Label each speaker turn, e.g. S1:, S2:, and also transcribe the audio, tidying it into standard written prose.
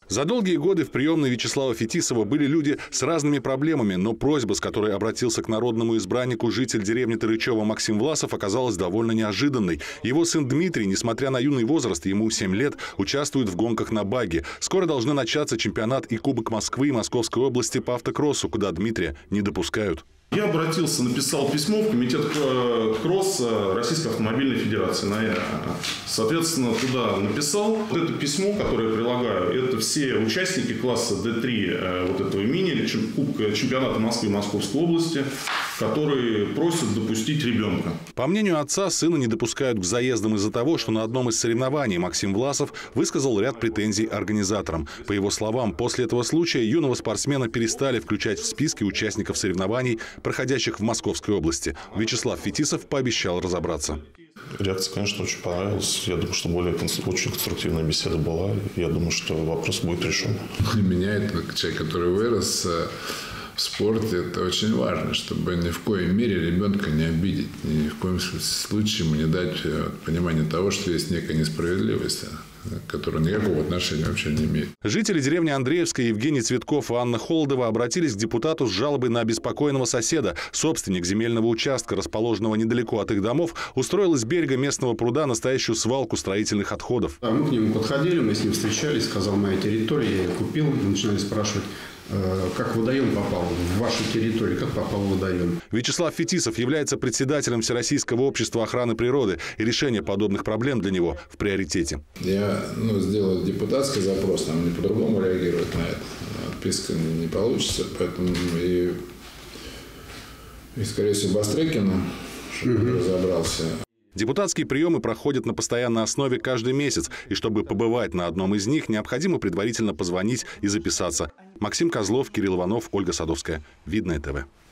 S1: За долгие годы в приемной Вячеслава Фетисова были люди с разными проблемами, но просьба, с которой обратился к народному избраннику житель деревни Тарычева Максим Власов, оказалась довольно неожиданной. Его сын Дмитрий, несмотря на юный возраст, ему 7 лет, участвует в гонках на багги. Скоро должны начаться чемпионат и Кубок Москвы и Московской области по автокроссу, куда Дмитрия не допускают.
S2: Я обратился, написал письмо в комитет кросс Российской автомобильной федерации. Соответственно, туда написал. Вот это письмо, которое я прилагаю, это все участники класса D3 вот этого мини Кубка чемпионата Москвы и Московской области, которые просят допустить ребенка.
S1: По мнению отца, сына не допускают к заездам из-за того, что на одном из соревнований Максим Власов высказал ряд претензий организаторам. По его словам, после этого случая юного спортсмена перестали включать в списки участников соревнований, проходящих в Московской области. Вячеслав Фетисов пообещал разобраться.
S2: Реакция, конечно, очень понравилась. Я думаю, что очень конструктивная беседа была. Я думаю, что вопрос будет решен.
S3: Для меня это человек, который вырос в спорте, это очень важно, чтобы ни в коей мере ребенка не обидеть, ни в коем случае ему не дать понимание того, что есть некая несправедливость, которая никакого отношения вообще не имеет.
S1: Жители деревни Андреевская Евгений Цветков и Анна Холодова обратились к депутату с жалобой на обеспокоенного соседа. Собственник земельного участка, расположенного недалеко от их домов, устроил из берега местного пруда настоящую свалку строительных отходов.
S4: Мы к нему подходили, мы с ним встречались, сказал, моя территория, я ее купил. Мы начинали спрашивать, как водоем попал в вашу территорию, как попал водоем.
S1: Вячеслав Фетисов является председателем Всероссийского общества охраны природы, и решение подобных проблем для него в приоритете.
S3: Я сделал депутатский запрос, нам не по-другому реагировать на это. Отписка не получится, поэтому и скорее всего, Бастрыкина, чтобы разобрался.
S1: Депутатские приемы проходят на постоянной основе каждый месяц, и чтобы побывать на одном из них, необходимо предварительно позвонить и записаться. Максим Козлов, Кирилл Иванов, Ольга Садовская. Видное ТВ.